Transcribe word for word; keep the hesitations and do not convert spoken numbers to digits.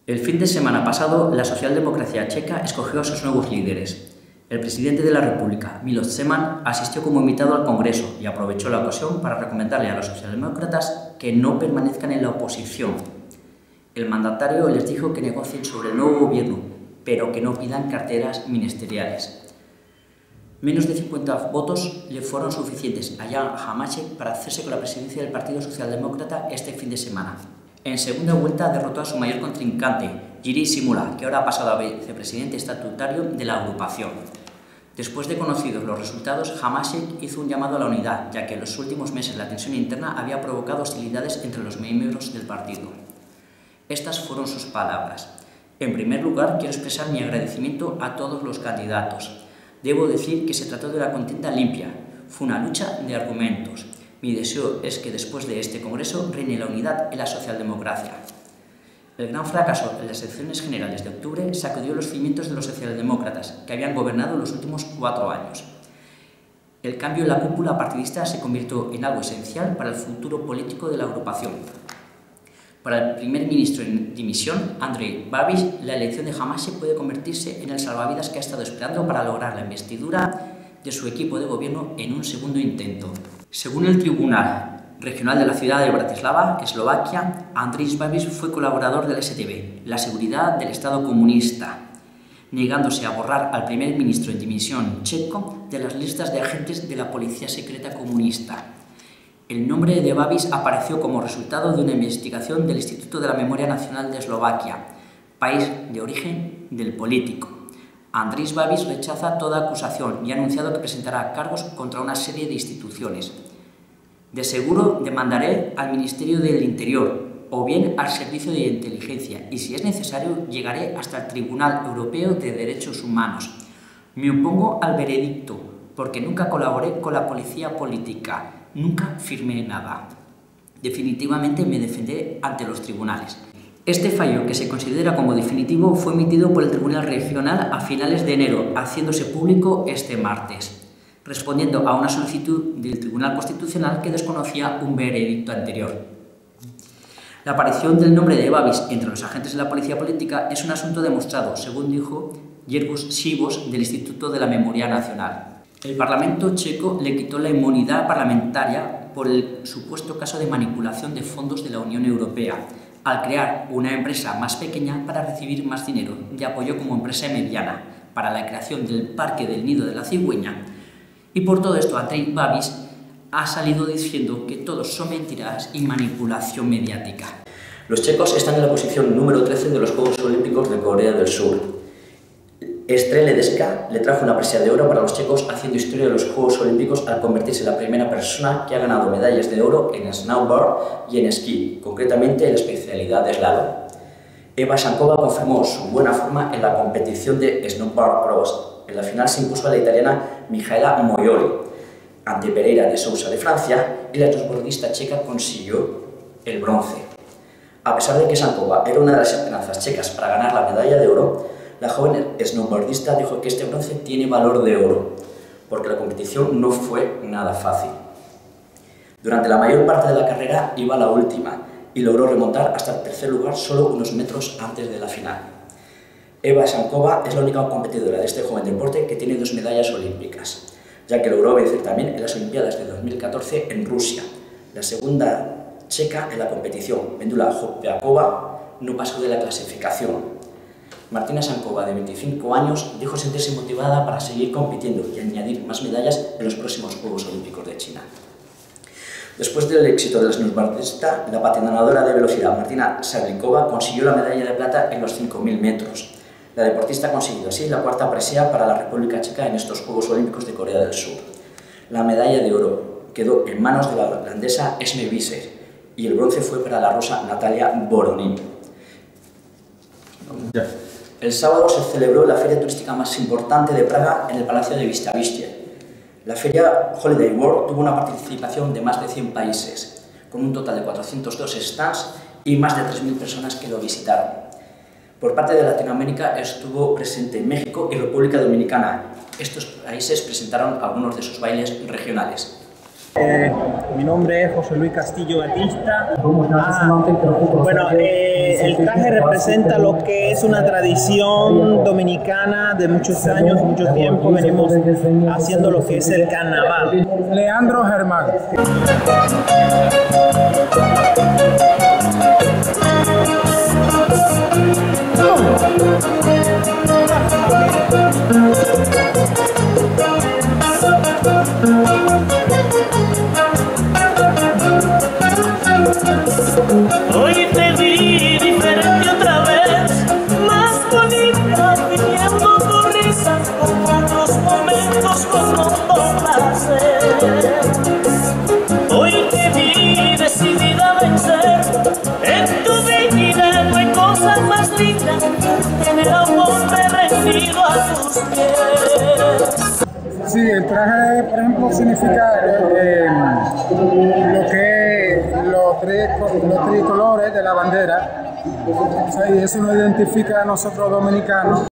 El fin de semana pasado, la socialdemocracia checa escogió a sus nuevos líderes. El presidente de la República, Miloš Zeman, asistió como invitado al Congreso y aprovechó la ocasión para recomendarle a los socialdemócratas que no permanezcan en la oposición. El mandatario les dijo que negocien sobre el nuevo gobierno, pero que no pidan carteras ministeriales. Menos de cincuenta votos le fueron suficientes a Jan Hamáček para hacerse con la presidencia del Partido Socialdemócrata este fin de semana. En segunda vuelta derrotó a su mayor contrincante, Jiri Simula, que ahora ha pasado a vicepresidente estatutario de la agrupación. Después de conocidos los resultados, Hamáček hizo un llamado a la unidad, ya que en los últimos meses la tensión interna había provocado hostilidades entre los miembros del partido. Estas fueron sus palabras. En primer lugar, quiero expresar mi agradecimiento a todos los candidatos. Debo decir que se trató de una contienda limpia. Fue una lucha de argumentos. Mi deseo es que después de este congreso reine la unidad en la socialdemocracia. El gran fracaso en las elecciones generales de octubre sacudió los cimientos de los socialdemócratas, que habían gobernado los últimos cuatro años. El cambio en la cúpula partidista se convirtió en algo esencial para el futuro político de la agrupación. Para el primer ministro en dimisión, Andrej Babiš, la elección de Hamáček puede convertirse en el salvavidas que ha estado esperando para lograr la investidura de su equipo de gobierno en un segundo intento. Según el Tribunal Regional de la ciudad de Bratislava, Eslovaquia, Andrej Babiš fue colaborador del S T B, la seguridad del Estado comunista, negándose a borrar al primer ministro en dimisión checo de las listas de agentes de la policía secreta comunista. El nombre de Babiš apareció como resultado de una investigación del Instituto de la Memoria Nacional de Eslovaquia, país de origen del político. Andrej Babiš rechaza toda acusación y ha anunciado que presentará cargos contra una serie de instituciones. De seguro demandaré al Ministerio del Interior o bien al Servicio de Inteligencia y, si es necesario, llegaré hasta el Tribunal Europeo de Derechos Humanos. Me opongo al veredicto porque nunca colaboré con la policía política. Nunca firmé nada. Definitivamente me defenderé ante los tribunales. Este fallo, que se considera como definitivo, fue emitido por el Tribunal Regional a finales de enero, haciéndose público este martes, respondiendo a una solicitud del Tribunal Constitucional que desconocía un veredicto anterior. La aparición del nombre de Babiš entre los agentes de la policía política es un asunto demostrado, según dijo Jerzy Sivos del Instituto de la Memoria Nacional. El Parlamento checo le quitó la inmunidad parlamentaria por el supuesto caso de manipulación de fondos de la Unión Europea, al crear una empresa más pequeña para recibir más dinero y apoyó como empresa mediana para la creación del Parque del Nido de la Cigüeña. Y por todo esto, Andrej Babiš ha salido diciendo que todo son mentiras y manipulación mediática. Los checos están en la posición número trece de los Juegos Olímpicos de Corea del Sur. Estrela Ledecká le trajo una presea de oro para los checos, haciendo historia de los Juegos Olímpicos al convertirse en la primera persona que ha ganado medallas de oro en snowboard y en esquí, concretamente en la especialidad de slalom. Eva Sankova confirmó su buena forma en la competición de snowboard cross. En la final se impuso a la italiana Mihaela Moioli ante Pereira de Sousa de Francia, y la snowboardista checa consiguió el bronce. A pesar de que Sankova era una de las esperanzas checas para ganar la medalla de oro, la joven snowboardista dijo que este bronce tiene valor de oro, porque la competición no fue nada fácil. Durante la mayor parte de la carrera iba la última y logró remontar hasta el tercer lugar solo unos metros antes de la final. Eva Sankova es la única competidora de este joven deporte que tiene dos medallas olímpicas, ya que logró vencer también en las Olimpiadas de dos mil catorce en Rusia. La segunda checa en la competición, Vendula Hopeakova, no pasó de la clasificación. Martina Sankova, de veinticinco años, dijo sentirse motivada para seguir compitiendo y añadir más medallas en los próximos Juegos Olímpicos de China. Después del éxito de la snowboardista, la patinadora de velocidad Martina Sablikova consiguió la medalla de plata en los cinco mil metros. La deportista ha conseguido así la cuarta presea para la República Checa en estos Juegos Olímpicos de Corea del Sur. La medalla de oro quedó en manos de la holandesa Esme Visser y el bronce fue para la rusa Natalia Voronin. Yeah. El sábado se celebró la feria turística más importante de Praga en el Palacio de Vyšehrad. La feria Holiday World tuvo una participación de más de cien países, con un total de cuatrocientos dos stands y más de tres mil personas que lo visitaron. Por parte de Latinoamérica estuvo presente México y República Dominicana. Estos países presentaron algunos de sus bailes regionales. Eh, mi nombre es José Luis Castillo Batista. Ah, bueno, eh, el traje representa lo que es una tradición dominicana de muchos años, mucho tiempo. Venimos haciendo lo que es el carnaval. Leandro Germán. Hoy te vi diferente otra vez, más bonita, viviendo tu risa, con otros momentos con hondo placer. Hoy te vi decidida a vencer, en tu vida no hay cosa más linda que el amor rendido a tus pies. Sí, el traje, por ejemplo, significa eh, lo que los tres, los tricolores de la bandera. O sea, y eso nos identifica a nosotros dominicanos.